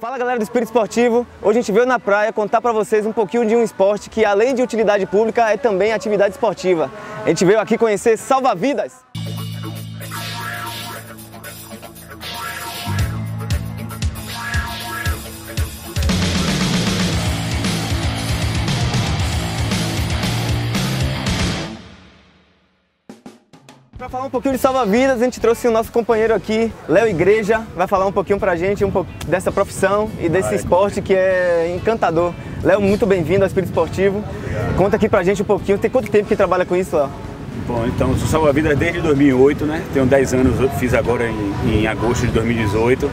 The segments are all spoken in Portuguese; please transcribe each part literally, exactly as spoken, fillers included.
Fala galera do Espírito Esportivo, hoje a gente veio na praia contar pra vocês um pouquinho de um esporte que além de utilidade pública é também atividade esportiva. A gente veio aqui conhecer salva-vidas. Para falar um pouquinho de salva-vidas, a gente trouxe o nosso companheiro aqui, Léo Igreja, vai falar um pouquinho pra gente um pouco dessa profissão e desse Ai, esporte que é encantador. Léo, muito bem-vindo ao Espírito Esportivo. Obrigado. Conta aqui pra gente um pouquinho, tem quanto tempo que trabalha com isso, Léo? Bom, então, eu sou salva-vidas desde dois mil e oito, né? Tenho dez anos, fiz agora em, em agosto de dois mil e dezoito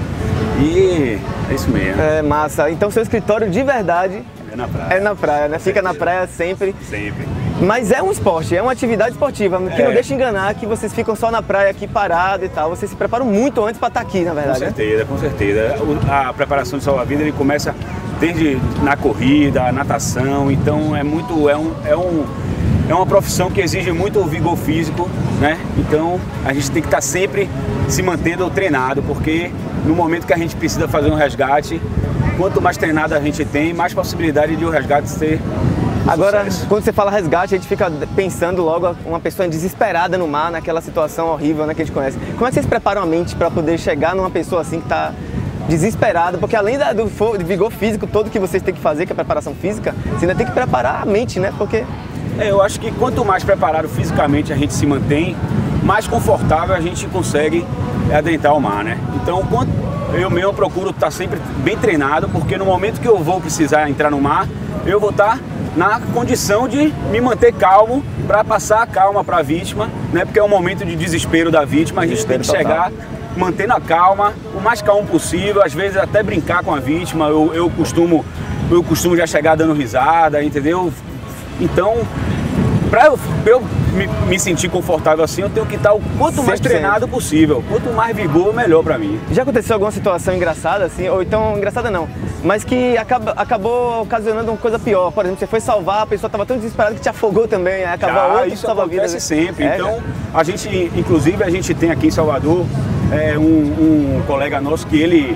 e é isso mesmo. É massa, então seu escritório de verdade é na praia. É na praia, né? Fica na praia sempre. Sempre. Mas é um esporte, é uma atividade esportiva, que é. Não deixa enganar que vocês ficam só na praia aqui parado e tal. Vocês se preparam muito antes para estar aqui, na verdade. Com certeza, né? com certeza. A preparação de salva-vidas ele começa desde na corrida, a natação, então é muito, é um, é um, é uma profissão que exige muito vigor físico, né? Então a gente tem que estar sempre se mantendo treinado, porque no momento que a gente precisa fazer um resgate, quanto mais treinado a gente tem, mais possibilidade de o resgate ser Agora, sucesso. Quando você fala resgate, a gente fica pensando logo uma pessoa desesperada no mar, naquela situação horrível, né, que a gente conhece. Como é que vocês preparam a mente para poder chegar numa pessoa assim que está desesperada? Porque além da, do, do vigor físico todo que vocês têm que fazer, que é a preparação física, você ainda tem que preparar a mente, né? Porque... É, eu acho que quanto mais preparado fisicamente a gente se mantém, mais confortável a gente consegue adentrar o mar, né? Então, quanto eu mesmo procuro estar sempre bem treinado, porque no momento que eu vou precisar entrar no mar, eu vou estar na condição de me manter calmo para passar a calma para a vítima, né? Porque é um momento de desespero da vítima, a gente tem que chegar mantendo a calma, o mais calmo possível, às vezes até brincar com a vítima, eu, eu, costumo, eu costumo já chegar dando risada, entendeu? Então, para eu, eu me, me sentir confortável assim, eu tenho que estar o quanto mais treinado possível, quanto mais vigor, melhor para mim. Já aconteceu alguma situação engraçada assim, ou então engraçada não, mas que acaba, acabou ocasionando uma coisa pior? Por exemplo, você foi salvar, a pessoa estava tão desesperada que te afogou também, aí acabou já, outro isso salva-vidas. Acontece sempre. É, então, já. a gente, inclusive, a gente tem aqui em Salvador é, um, um colega nosso que ele,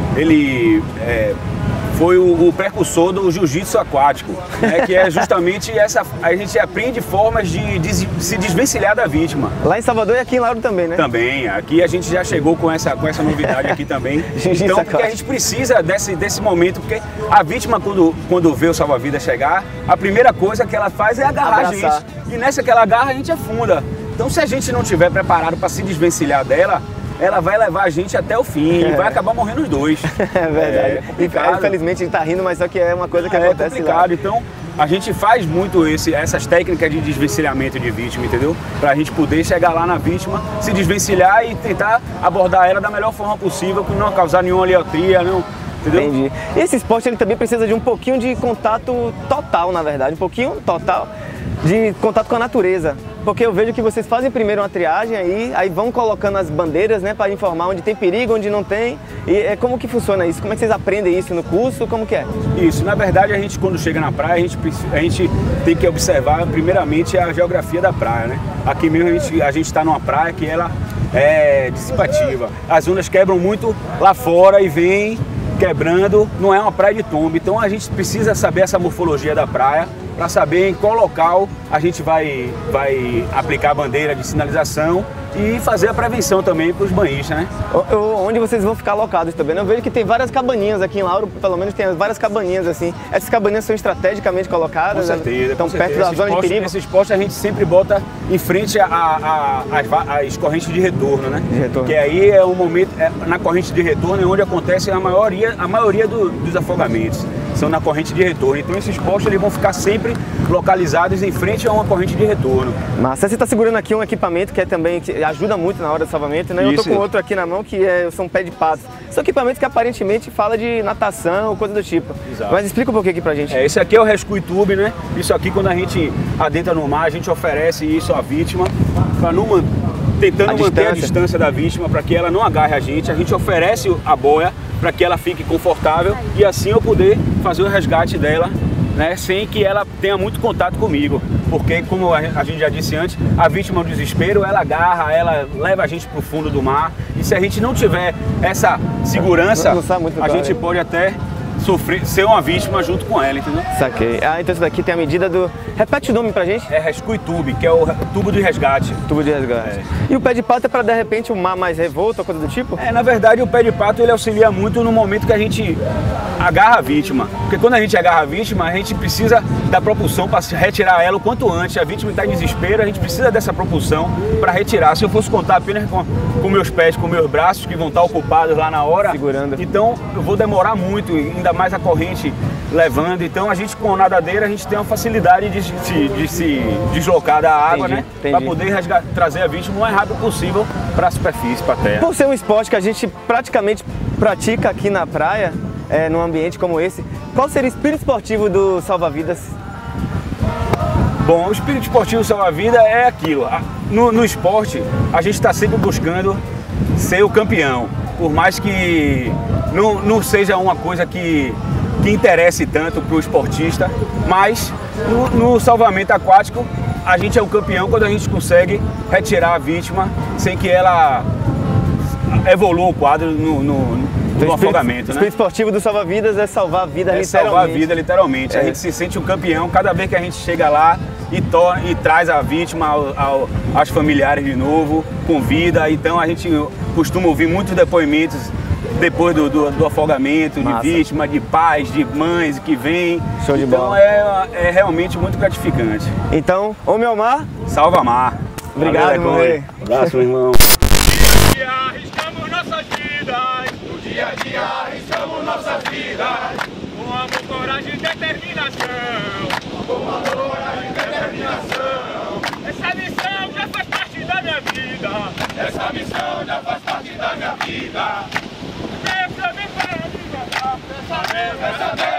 ele é, foi o, o precursor do jiu-jitsu aquático, né, que é justamente essa, a gente aprende formas de, de se desvencilhar da vítima. Lá em Salvador e aqui em Lauro também, né? Também, aqui a gente já chegou com essa, com essa novidade aqui também. Então, porque a gente precisa desse, desse momento, porque a vítima, quando, quando vê o salva-vidas chegar, a primeira coisa que ela faz é agarrar Abraçar. a gente. E nessa que ela agarra, a gente afunda. Então, se a gente não estiver preparado para se desvencilhar dela, ela vai levar a gente até o fim é. e vai acabar morrendo os dois. É verdade. É Infelizmente a gente tá rindo, mas só que é uma coisa que é acontece complicado. lá. Então a gente faz muito esse, essas técnicas de desvencilhamento de vítima, entendeu? Pra gente poder chegar lá na vítima, se desvencilhar e tentar abordar ela da melhor forma possível, para não causar nenhuma oleotria, não. Entendeu? Entendi. E esse esporte ele também precisa de um pouquinho de contato total, na verdade, um pouquinho total de contato com a natureza. Porque eu vejo que vocês fazem primeiro uma triagem aí, aí vão colocando as bandeiras, né, para informar onde tem perigo, onde não tem. E é como que funciona isso? Como é que vocês aprendem isso no curso? Como que é? Isso, na verdade a gente quando chega na praia, a gente, a gente tem que observar primeiramente a geografia da praia, né? Aqui mesmo a gente a gente está numa praia que ela é dissipativa. As ondas quebram muito lá fora e vem quebrando, não é uma praia de tombo. Então a gente precisa saber essa morfologia da praia para saber em qual local a gente vai, vai aplicar a bandeira de sinalização e fazer a prevenção também para os banhistas, né? Onde vocês vão ficar alocados também. Eu vejo que tem várias cabaninhas aqui em Lauro, pelo menos tem várias cabaninhas assim. Essas cabaninhas são estrategicamente colocadas? Com certeza. Estão com perto certeza. da zona poste, de perigo? Esses postes a gente sempre bota em frente às correntes de retorno, né? De retorno. Que aí é o momento, é, na corrente de retorno é onde acontece a maioria, a maioria do, dos afogamentos. São na corrente de retorno. Então esses postos eles vão ficar sempre localizados em frente a uma corrente de retorno. Mas você está segurando aqui um equipamento que é também que ajuda muito na hora do salvamento, né? Eu estou com outro aqui na mão que é, são pé de patos. São equipamentos que aparentemente fala de natação ou coisa do tipo. Exato. Mas explica um pouquinho aqui pra gente. É, esse aqui é o Rescue Tube, né? Isso aqui quando a gente adentra no mar, a gente oferece isso à vítima para não tentando a manter distância. a distância da vítima para que ela não agarre a gente. A gente oferece a boia para que ela fique confortável e assim eu poder fazer o resgate dela né, sem que ela tenha muito contato comigo, porque como a gente já disse antes, a vítima do desespero, ela agarra, ela leva a gente para o fundo do mar, e se a gente não tiver essa segurança, não, não muito a claro, gente hein? pode até sofrer, ser uma vítima junto com ela, entendeu? Saquei. Ah, então isso daqui tem a medida do... Repete o nome pra gente. É Rescue Tube, que é o tubo de resgate. Tubo de resgate. É. E o pé de pato é para de repente um mar mais revolto ou coisa do tipo? É, na verdade o pé de pato ele auxilia muito no momento que a gente agarra a vítima. Porque quando a gente agarra a vítima, a gente precisa da propulsão para retirar ela o quanto antes. A vítima está em desespero, a gente precisa dessa propulsão para retirar. Se eu fosse contar apenas com, com meus pés, com meus braços, que vão estar ocupados lá na hora, segurando, então eu vou demorar muito, ainda mais a corrente levando. Então a gente com a nadadeira, a gente tem uma facilidade de, de, de se deslocar da água, entendi, né? Para poder resgatar, trazer a vítima o mais rápido possível para a superfície, para a terra. Por ser um esporte que a gente praticamente pratica aqui na praia, é, num ambiente como esse, qual seria o espírito esportivo do salva-vidas? Bom, o espírito esportivo salva-vida é aquilo. No, no esporte, a gente está sempre buscando ser o campeão, por mais que não, não seja uma coisa que, que interesse tanto para o esportista, mas no, no salvamento aquático, a gente é o campeão quando a gente consegue retirar a vítima sem que ela evolua o quadro no, no, no então, afogamento. O espírito né? esportivo do salva-vidas é salvar a vida, é literalmente. salvar a vida, literalmente. É. A gente se sente um campeão cada vez que a gente chega lá e, e traz a vítima ao, ao, aos familiares de novo, com vida. Então a gente costuma ouvir muitos depoimentos depois do, do, do afogamento, Massa. de vítima, de pais, de mães que vêm. Show de então bola. É, é realmente muito gratificante. Então, Homem ao Mar. Salva mar. Obrigado, meu irmão. Um abraço, meu irmão. No dia a dia arriscamos nossas vidas. No dia a dia arriscamos nossas vidas. Com amor, coragem e determinação. Com amor, coragem e determinação. Essa missão já faz parte da minha vida. Essa missão já faz parte da minha vida. Deus também para me guardar. Dessa vez, dessa vez.